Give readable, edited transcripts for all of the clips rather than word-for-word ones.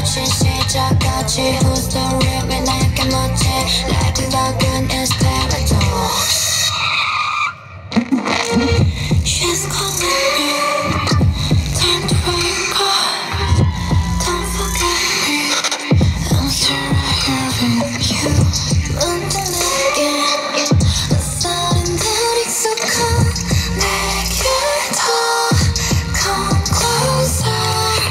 마치 시작같이 Who's the real 왜 나에게 묻지 Like the dark is paradox She's calling me Time to wake up Don't forget me I'm still right here with you 문득 내게 사람들이 익숙한 내게 더 Come closer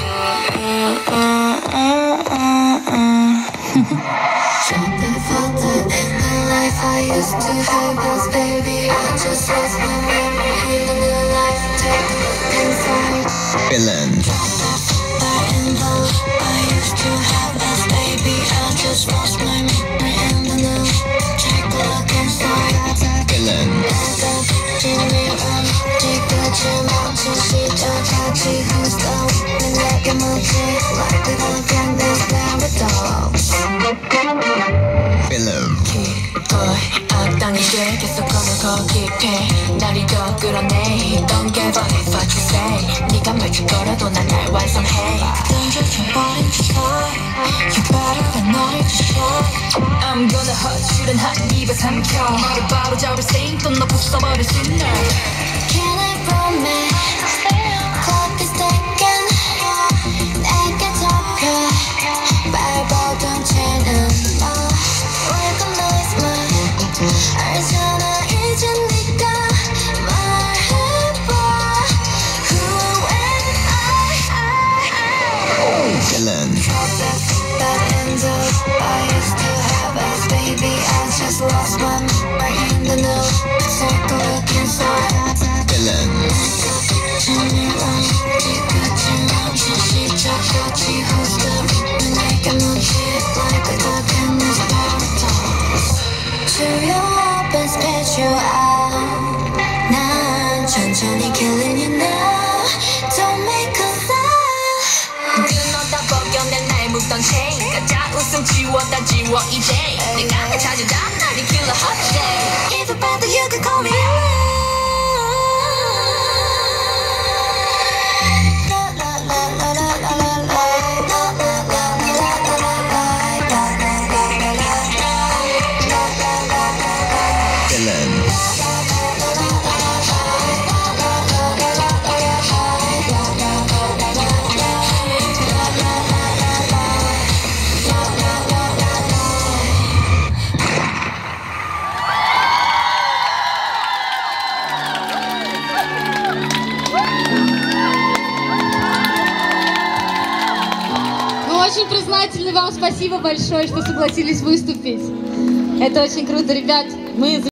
Jumping further in the life I used to have was baby I just lost my memory in the new life Take a look inside Villain in the life I used to have as baby I just lost my memory in the new Take a look inside Villain 지금쯤 멈춘 시작하지 Who's the one 내게 묻지 Like the dark is paradox Villain 기꺼이 악당이 돼 계속 걸어가 깊이 날 이겨 끌어내 Don't give up if what you say 네가 맺힐 거라도 난 날 완성해 던져줘버린 주사위 You better than 너를 주셔 I'm gonna hurt you는 한 입에 삼켜 너를 바로 잡을 생 또 너 부숴버릴 신을 Can I promise Clock is ticking 내게 잡혀 밟아둔 채는 너 Recognize me 알잖아 이제 네가 말해봐 Who am I Villain That ends up I used to have as baby I just lost my memory in the new Take a look inside Villain 지금쯤 멈춘 시작하지 Who's the one 내게 묻지 Like the dark is paradox Cheer you up and spit you out 난 천천히 killing you now Don't make a sound 끊었다 벗겨낸 날 묶던 chain 가짜 웃음 지워 다 지워 이제 내가 찾아다 날 killer hot day Even better you can call me Очень признательны вам, спасибо большое, что согласились выступить. Это очень круто, ребят. Мы